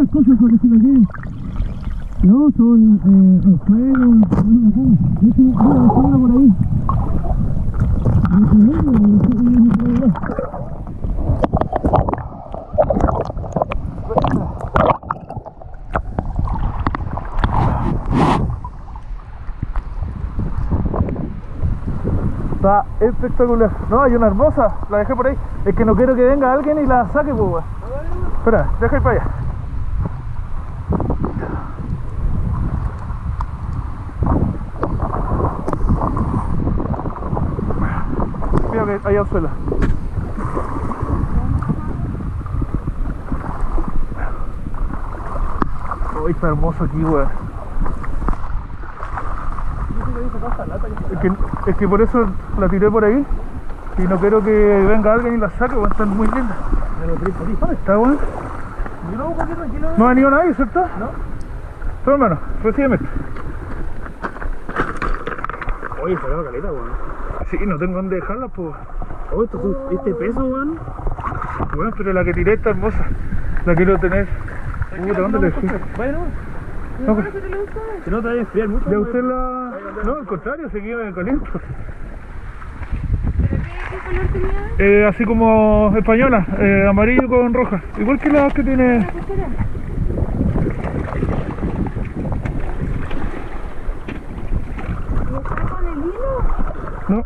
muchas cosas por decirlo aquí. No, son juegos, de hecho, voy a dejarla por ahí. Está espectacular. No, hay una hermosa, la dejé por ahí. Es que no quiero que venga alguien y la saque, pues, weón. Espera, deja ir para allá. Mira que hay anzuela. Uy, está hermoso aquí, weón. Es que por eso la tiré por ahí y no quiero que venga alguien y la saque, weón, están muy lindas. ¿Dónde está, weón? No ha venido nadie, ¿cierto? No. Toma, hermano, recíbeme. Oye, se va caleta, weón. Sí, no tengo dónde dejarla, pues. Oh, este peso, weón. Bueno, pero la que tiré está hermosa. La quiero tener. Puta, ¿dónde la dejé? Bueno, No, que no te vayas a enfriar mucho. ya usted la... No, al contrario, seguí me caliento. ¿Pero qué color tenía? Así como española, amarillo con roja. Igual que la que tiene... ¿La pulsera? ¿Y está con el hilo? No.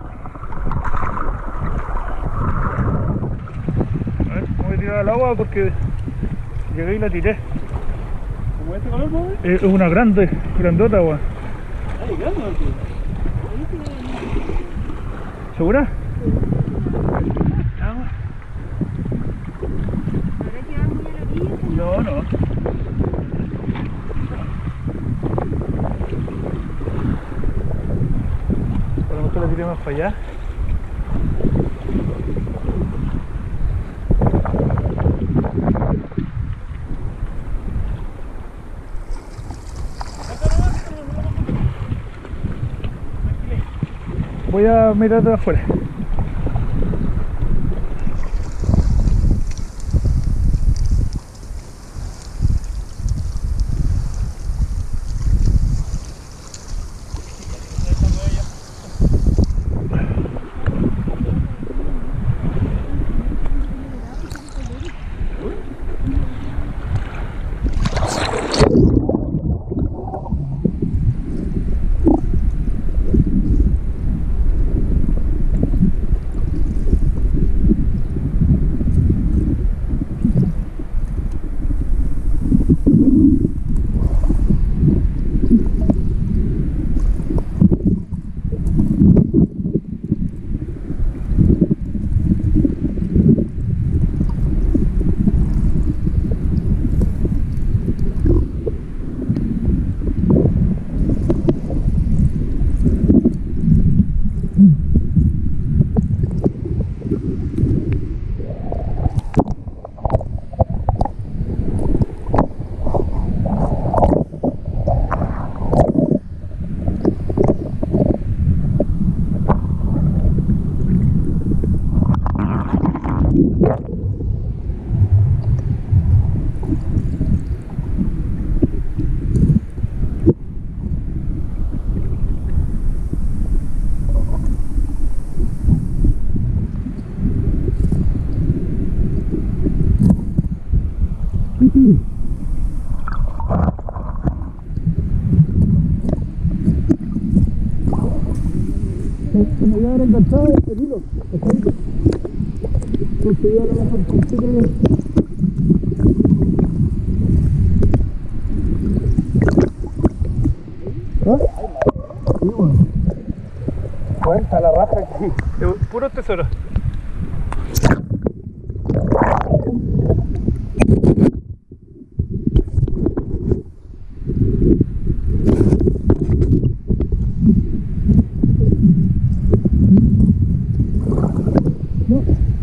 A ver, voy a tirar al agua porque llegué y la tiré. ¿Cómo este color, weón? Es una grande, grandota, weón. Ay, grande, weón. ¿Segura? ¿Habrá quedado muy a la orilla? No, no. A lo mejor la tiré más para allá. Voy a mirar de afuera. Se me iba a haber enganchado el hilo. Entonces yo a lo mejor pensé que... ¿Ah? Sí, bueno. Cuenta la raja aquí. Puro tesoro. No.